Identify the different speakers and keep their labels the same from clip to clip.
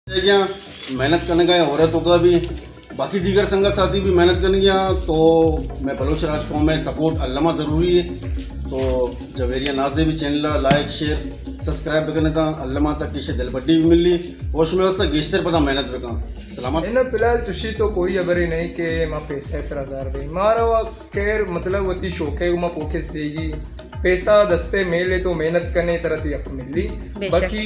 Speaker 1: क्या मेहनत करने का औरतों का भी बाकी दीगर संगा साथी भी मेहनत करने गया तो मैं बलोच राज कौम में सपोर्ट अल्लामा ज़रूरी है तो जवेरिया नाजे भी चैनल लाइक शेयर सब्सक्राइब करने था अल्लामा तक की दिलबड्डी भी मिली और उसमें वास्ता गेस्टर पता मेहनत बेका सलामत
Speaker 2: इन फिलहाल तुशी तो कोई अबरी नहीं के माँ पैसा सरादार दे मारा खैर मतलब वती शौक है माँ पोकेस देगी पैसा दस्ते मेले तो मेहनत करने तरह ती अप मिली बाकी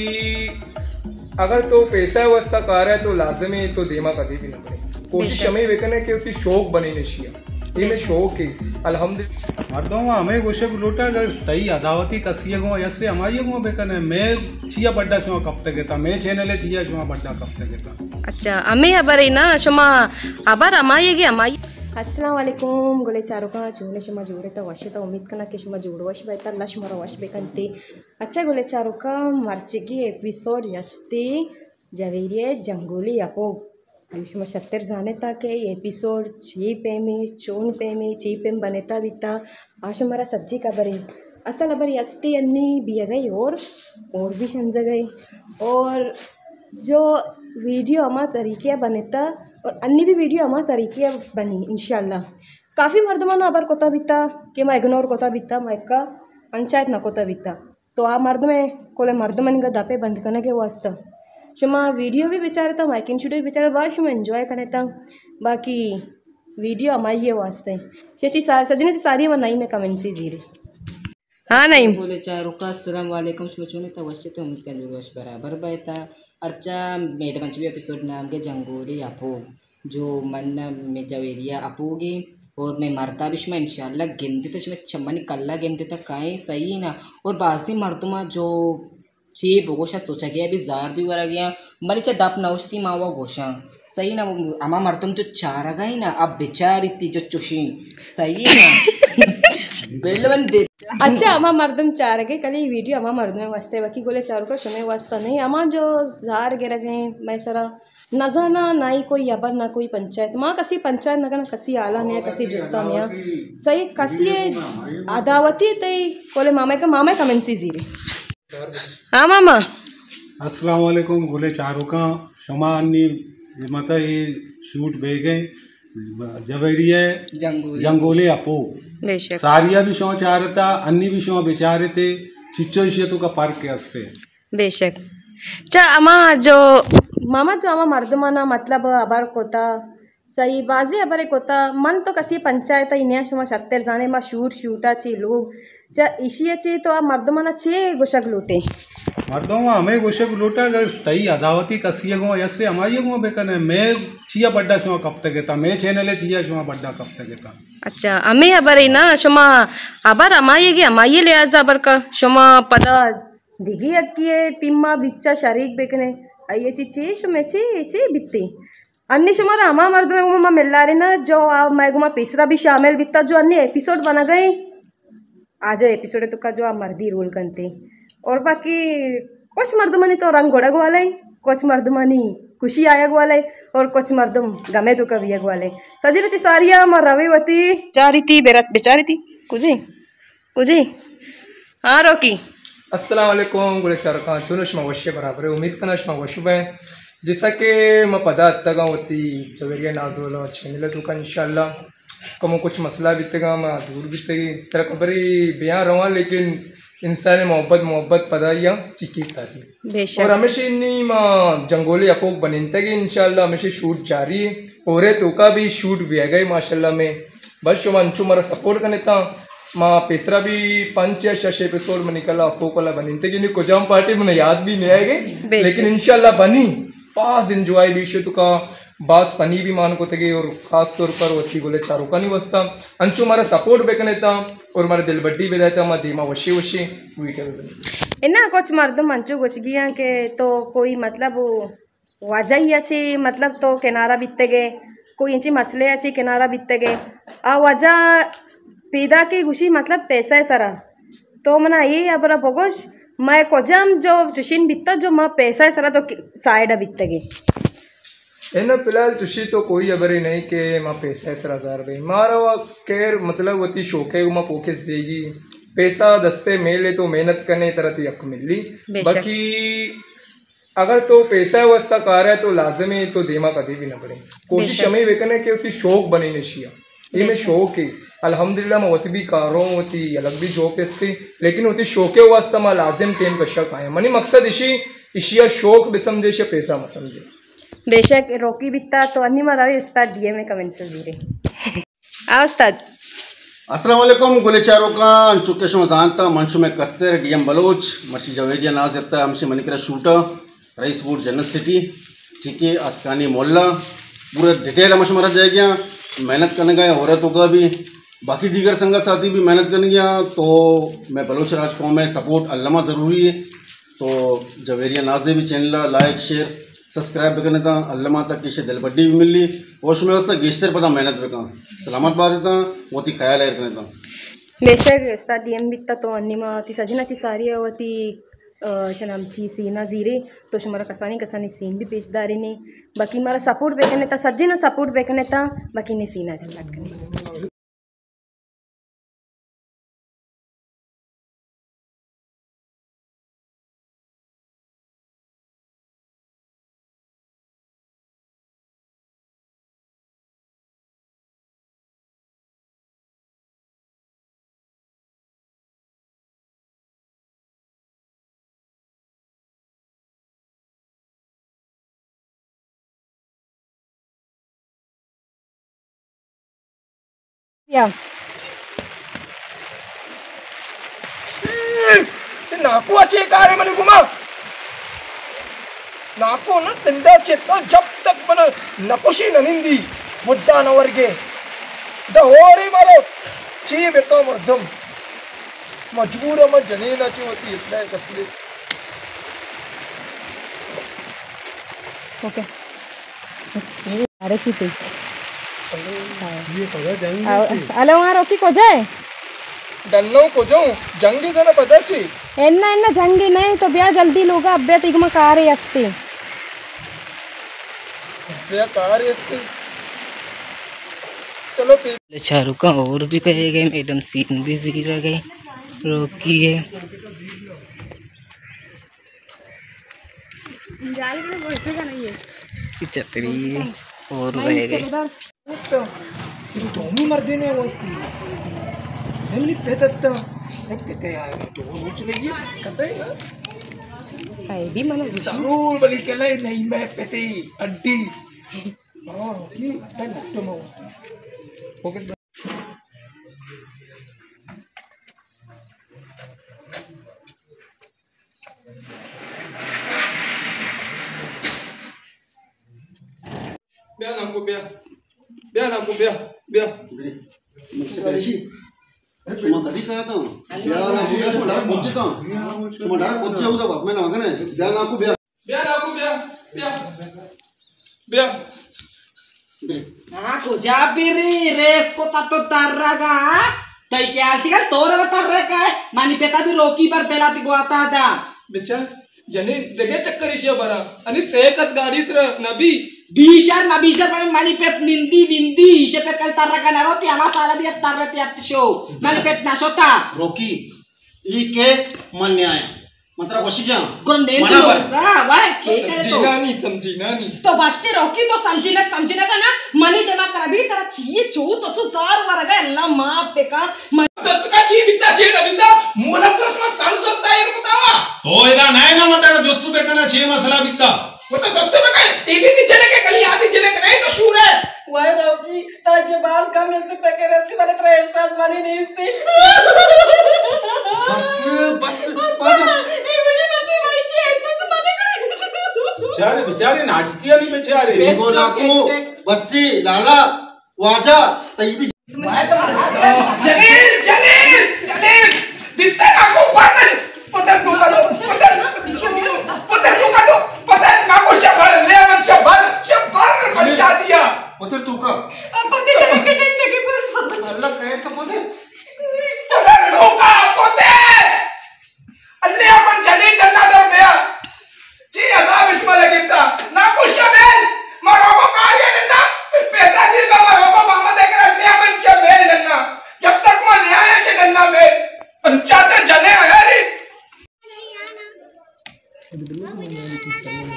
Speaker 2: अगर तो पैसा वस्ता कार है तो लाजमी तो देमा कभी भी ना पड़े कोशिश हमें वेकने कि उसकी शौक बनी नशिया ये में शौक है अल्हम्दुलिल्लाह
Speaker 3: मर्दों हमें गोशे लोटा अगर तई अदावती कसिए गो ऐसे हमारी गो बेकने मैं छिया बड्डा शुआ कब तक था मैं चैनल छिया शुआ बड्डा कब तक था
Speaker 4: अच्छा हमें अबर ना शुमा अबर अमायेगी अमाई अस्सलाम वालेकुम गोले चारुका चूने शुमा जोड़े तो वशिता उम्मीद करना कि शुमा जोड़ वश बेता लश मरा वश बेकंती अच्छा गोले चारुका मर्चिकी एपिसोड यस्ती जवेरिये जंगोली अपो शुमा शत्तर जाने ताके एपिसोड चोन पेमी चीपेम बनेता बिता आश मरा सज्जी कबरी असल अबर यस्ती अन्नी बिया गई और भी समझ गई और जो वीडियो अमा तरीके बनेता और अन्य भी वीडियो अमा तरीके बनी इंशाल्लाह काफ़ी मर्दमान अबर कोता बिता कि मैं इग्नोर कोता बिता मैं का पंचायत न कोता बिता तो आ मर्द में कोले मर्दमन का दापे बंद करने के वास्ता शुमा वीडियो भी बेचारे था माइकिंग शूट भी बेचारे बाद शुमा एंजॉय करने था बाकी वीडियो हमारी ये वास्ते शेची सजने से सारी बनाई में कमेंट सी जीरे हाँ नहीं
Speaker 5: बोले चारुका अस्सलाम वालेकुम सोचने तो वश्य तो उम्मीद कर वश बराबर बैठा अर्चा मेरे पंचवी एपिसोड नाम के जंगोली अपो जो मन में जवेरिया अपोगे और मैं मरता भी इसमें इंशाल्लाह गिनती तो इसमें चम्मन कल्ला गिनती तक काहे सही ना और बाजी मर्दमा जो ची बोगोशा सोचा गया अभी जार भी वरा गया मरी चा दप नौस्ती मावा गोशा सही ना अमा मर्दम जो चारा गई ना अब बेचारी थी जो चुशी सही ना
Speaker 4: अच्छा अमा मर्दम चार गए कल ये वीडियो अमा मर्द में वास्ते बाकी गोले चारों का शुमे वास्ता नहीं अमा जो जार गिर गए मैं सरा न जाना ना ही कोई अबर ना कोई पंचायत माँ कसी पंचायत न करना कसी आला नहीं कसी जुस्ता नहीं सही कसी अदावती तई कोले मामा कमेंट सी जीरे हाँ मामा
Speaker 3: अस्सलाम वालेकुम गोले चारुका शमा अन्नी मता ये शूट बे गए जवेरिया जंगोले अपो सारिया भी शौ चाह रहा था अन्नी भी शौ बेचारे थे चिच्चो इशियतों का पार्क के हस्ते
Speaker 4: बेशक चा अमा जो मामा जो अमा मर्दमाना मतलब अबर कोता सही बाजी अबर कोता मन तो कसी पंचायत ही नहीं शुमा शत्तर जाने मा शूटा ची लोग चा इशिया ची तो मर्दमाना चे गोशक लूटे
Speaker 3: मर्दों हमें गोशे लोटा अगर तई अदावती कसिए गो ऐसे हमारी गो बेकने मैं छिया बड्डा शुआ कब तक था मैं चैनल छिया शुआ बड्डा कब तक था
Speaker 4: अच्छा हमें अबर ना शुमा अबर अमायेगी अमाये ले आज अबर का शुमा पदा दिगी अक्की टीमा बिच्चा शरीक बेकने आइए ची शुमे ची बित्ती अन्य शुमारा अमा मर्द में वो मिल रहे ना जो मैं गुमा तीसरा भी शामिल बिता जो अन्य एपिसोड बना गए आज एपिसोड तो का जो आप मर्दी रोल करते और बाकी कुछ मर्दमनी तो रंग घोड़ा वाले कुछ मर्दमनी खुशी आया वाले और कुछ मर्दम गमे तो कभी वाले सजी रची सारिया मर रविवती चारी थी बेचारी थी कुजी हाँ रोकी
Speaker 2: अस्सलाम वालेकुम गुले चारुका चुनुष वश्य बराबर उम्मीद करना शुमा वशुब है जैसा कि मैं पता तगा होती जवेरिया नाजोला चैनल तो का इंशाल्लाह कमो कुछ मसला बीतेगा मैं दूर बीतेगी तेरा खबरी बयां रहा लेकिन इंसान मोहब्बत पदाइया चिकी तारी और हमेशा इन्हीं माँ जंगोली अपोक बनिनते कि इंशाल्लाह हमेशा शूट जारी है और तो का भी शूट भी है गई माशाल्लाह में बस शुमा अंचू मारा सपोर्ट करने था माँ पेसरा भी 5 या 6 एपिसोड में निकला अपोक वाला बनिनते कि कुजाम पार्टी में याद भी नहीं आएगी लेकिन इंशाल्लाह बनी पास इंजॉय भी तो का बास पनी भी मान को थे और खास तौर पर वसी गोले चारुका नहीं वस्ता अंचू हमारा सपोर्ट बेकने था और हमारे दिल बड्डी भी रहता हमारा धीमा वशी वीडियो
Speaker 4: इन्ना कुछ मर्दम अंचू घुस गया के तो कोई मतलब वजह ही अच्छी मतलब तो किनारा बीतते गए कोई इंची मसले अच्छी किनारा बीतते गए आ वजह पैदा की खुशी मतलब पैसा है सरा तो मना ये अब भगोश मैं कोजम जो चुशीन बीतता जो माँ पैसा है सरा तो साइड बीतते गए
Speaker 2: इन फिलहाल तुशी तो कोई अबरी नहीं के माँ पैसा सरादार भाई मारा खैर मतलब वती शौक है माँ पोकेस देगी पैसा दस्ते मेले तो मेहनत करने तरह ती अक मिली बाकी अगर तो पैसा व्यवस्था कार है तो लाजमी तो देमा कभी भी ना पड़े कोशिश हमें वेकने के होती शौक बनी नशिया ये में शौक है अल्हम्दुलिल्लाह मैं होती भी कारों होती अलग भी जॉब पे लेकिन होती शौके वास्ता मैं लाजिम टेम कशा है मनी मकसद इसी इशिया शौक भी समझे इशिया पैसा मत समझे
Speaker 4: बेशक रोकी बिता तो अन्नी मरावी उस्ताद डीएम में कमेंट से जीरे आ उस्ताद
Speaker 1: अस्सलाम वालेकुम गुले चारों का चुके शो जानता मंशु में कस्तर डीएम बलोच मर्शी जवेरिया नाजता हमसे मनिकरा शूटर रईस वुड जन्नत सिटी ठीक है आसकानी मोहल्ला पूरा डिटेल हम मरा जाएगा मेहनत करने का औरतों का भी बाकी दीगर संगा साथी भी मेहनत करने गया तो मैं बलोच राज कौम में सपोर्ट अल्लामा ज़रूरी है तो जवेरिया नाजे भी चैनल लाइक शेयर सब्सक्राइब करने था अल्लामा तक किसी दिल बड्डी भी मिली और उसमें उसका गेस्टर पता मेहनत पे कहा सलामत बात था वो थी ख्याल है करने था
Speaker 4: बेशक उस्ताद डीएम बिता तो अन्नी मा ती सजना ची सारी है वो ती शनामची सीना जीरे तो शुमारा कसानी कसानी सीन भी पेशदारी ने बाकी मारा सपोर्ट बेकने था सज्जे ना सपोर्ट बेकने था बाकी ने सीना जल्लाट करने या
Speaker 2: नाको अच्छे कार्य मन घुमा नाको ना तिंदा चेता जब तक मन नकुशी ननिंदी बुड्ढा नवर्गे द होरी मारो ची बेटा मर्दम मजबूर म जनीना ची होती इतना कसले
Speaker 4: ओके अरे की पे
Speaker 3: ये पता जाएंगे
Speaker 4: अले वहाँ रोकी को जाए
Speaker 2: डन्नो को जाऊं जंगी का ना पता ची
Speaker 4: एन्ना एन्ना जंगी नहीं तो ब्याह जल्दी लोगा अब्बे तिगमा कार अस्ते
Speaker 2: ब्याह कार अस्ते चलो
Speaker 5: शाहरुख का और भी कहे गए मैडम सीन भी जीरा गए रोकी है छतरी और रह गए
Speaker 2: दोनों मर्दे ने वो नहीं पेटता एक पेटे आएगा तो वो रोच लेगी कहते हैं ना
Speaker 4: आई भी मनो
Speaker 2: जरूर बली के लिए नहीं मैं पेटे अड्डी हां ये है ना तुम फोकस बिया ना को बिया
Speaker 1: मुझसे पैसी cuma tadi kata dia aku biar cuma darah pocah tau cuma darah pocah udah bap main makan dia aku biar
Speaker 5: aku jabiri res ko tato tarraga tai क्या ठीक है तोरे बता रहे का है मानी पेता भी रोकी पर तेला ती गोता था
Speaker 2: बेचा जने जगह चक्कर इशे बरा आणि सेकच गाडी सर नबी
Speaker 5: बीशर पर मानी पेत निंदी इशे पेत कल tarraga ना रोती आवा साला भी tarrate at show मानी पेत ना सोता
Speaker 1: रोकी ई के मन्याय मतलब वशी क्या
Speaker 5: गुंडे
Speaker 1: मना पर
Speaker 5: वाह ठीक है तो
Speaker 2: समझीना नहीं
Speaker 4: तो बस से रोकी तो समझीना का ना मनी दिमाग कराबी तेरा चाहिए चो तो जार वरगा ಎಲ್ಲ ಮಾಪೆಕ
Speaker 2: दस्तका ची बिंदा चे रविंदा मूल प्रश्न सर करता है बतावा
Speaker 3: तो इधर नहीं ना मतलब दोस्तों पे करना छह मसला बिकता
Speaker 2: वो तो दोस्तों में कहीं टीवी की चले के कल आधी चले के नहीं तो शूर है
Speaker 5: वाह रोकी ताकि बात का मिलते पे के रहती मैंने तेरा एहसास मानी नहीं थी
Speaker 1: बस
Speaker 3: बेचारे नाटकिया नहीं बेचारे
Speaker 1: इनको नाको बस्सी लाला वाजा तईबी
Speaker 2: जलील दिखते आपको पता नाको शबर बचा दिया
Speaker 1: पता तू का
Speaker 4: पते चले के जिंदगी पर
Speaker 1: अल्लाह कहे तो पता
Speaker 2: चला रोका पते अल्लाह मन जलील जल्ला दे बया जी अजाब इसमें लगता नाको शबेल मारो को कार्य देना पैसा दिल का मारो को मामा देकर अल्लाह मन क्या बेल देना जब तक मैं न्याय के देना बे पंचायत जने है रे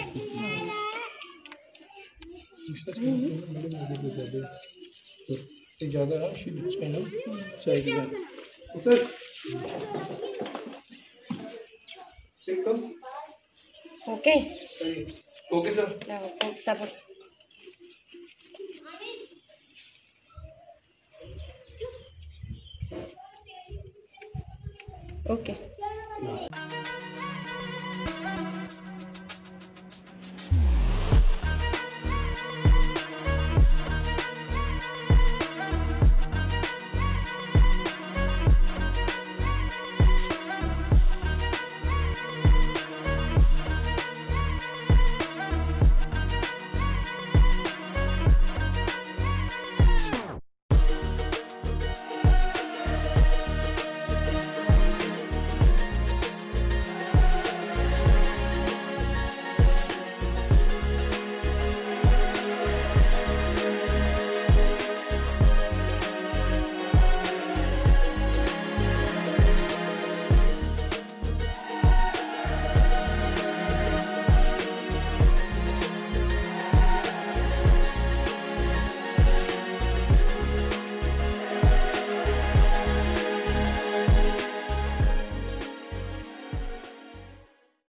Speaker 2: ज़्यादा
Speaker 4: ओके
Speaker 2: ओके सर।
Speaker 4: सब ओके